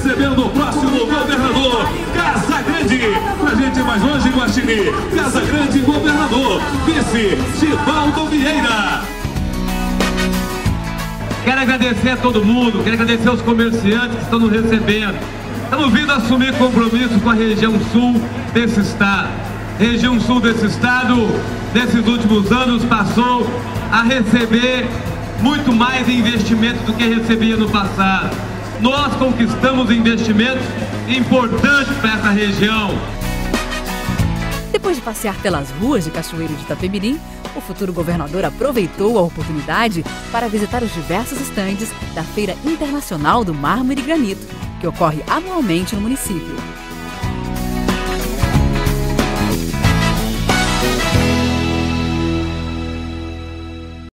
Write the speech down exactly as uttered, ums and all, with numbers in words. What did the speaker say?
recebendo o próximo governador, Casagrande. Pra gente mais longe, Guaxinim, Casagrande governador, vice Givaldo Vieira. Quero agradecer a todo mundo, quero agradecer aos comerciantes que estão nos recebendo. Estamos vindo assumir compromisso com a região sul desse estado. A região sul desse estado, nesses últimos anos, passou a receber muito mais investimento do que recebia no passado. Nós conquistamos investimentos importantes para essa região. Depois de passear pelas ruas de Cachoeiro de Itapemirim, o futuro governador aproveitou a oportunidade para visitar os diversos estandes da Feira Internacional do Mármore e Granito, que ocorre anualmente no município.